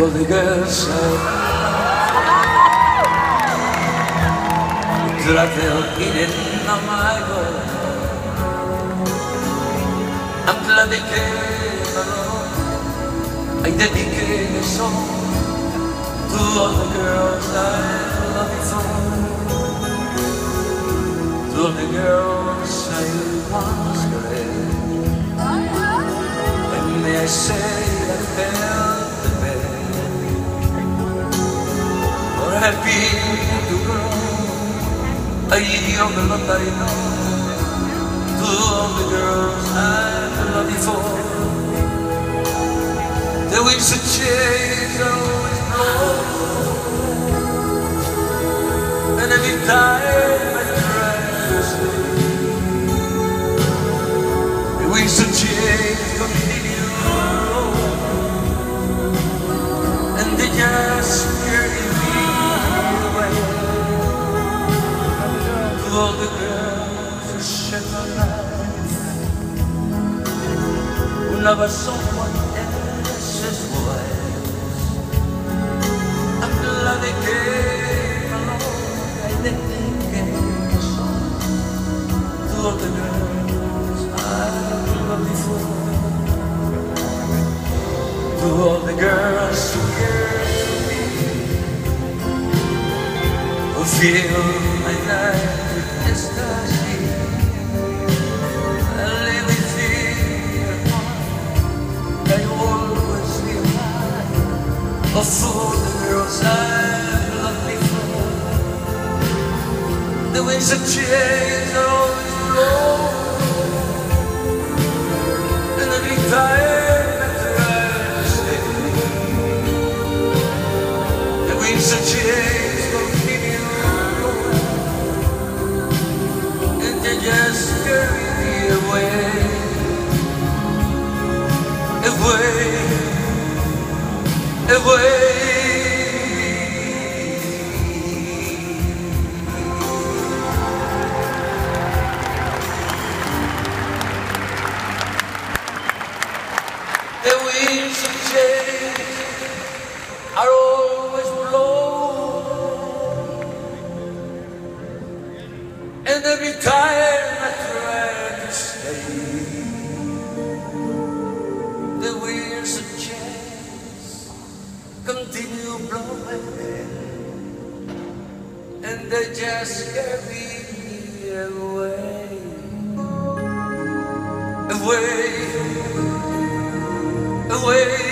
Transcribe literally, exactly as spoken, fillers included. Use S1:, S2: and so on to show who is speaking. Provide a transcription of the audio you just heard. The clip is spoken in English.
S1: all the girls that I felt in my heart. I'm glad they came along. I dedicate a song to all the girls I love before, to all the girls I once caressed. And may I say I felt the best, for happy to grow a young love I know, to all the girls I've loved before. The winds of change always blow, and every time I try to stay, the winds of change continue to blow, and they just carry me away. To all the girls who shed my life, who never saw one else's wife, I'm glad they came along. I dedicate a song to all the girls I've loved before, to all the girls who care for me, who feel my life with ecstasy. I live with fear, I always feel high, of all the girls I've loved before. The winds of change are always blowing, and every time I try to stay, the winds of change continue blowing, and they just carry me away, away, away. The winds of change are always blowing, and every time I try to stay, the winds of change continue blowing, and they just carry me away, away, away.